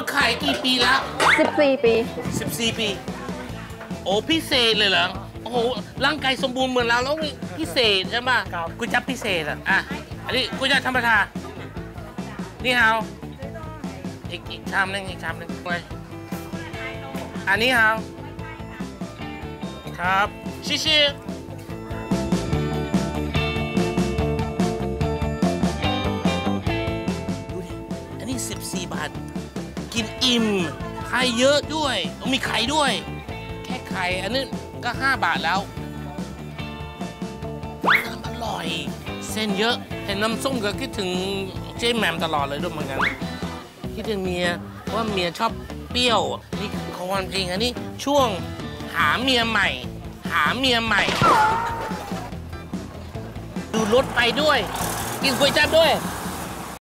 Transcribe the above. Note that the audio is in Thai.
ขายกี่ปีแล้ว 14 ปี 14 ปีโอ้พิเศษเลยเหรอโอ้โหร่างกายสมบูรณ์เหมือนเราแล้วพิเศษใช่ไหมก๋วยจั๊บพิเศษอ่ะอันนี้ก๋วยจั๊บธรรมดานี่ฮาวอีกชามนึงไปอันนี้ฮาวครับชิชิดูดิอันนี้14 บาทกินอิ่มไข่เยอะด้วยมีไข่ด้วยแค่ไข่อันนี้ก็5 บาทแล้วน้ำอร่อยเส้นเยอะเห็นน้ำส้มก็คิดถึงเจ๊แหม่มตลอดเลยด้วยเหมือนกันคิดถึงเมียว่าเมียชอบเปรี้ยวนี่คอนเพลงอันนี้ช่วงหาเมียใหม่ดูรถไปด้วยกินก๋วยจั๊บด้วย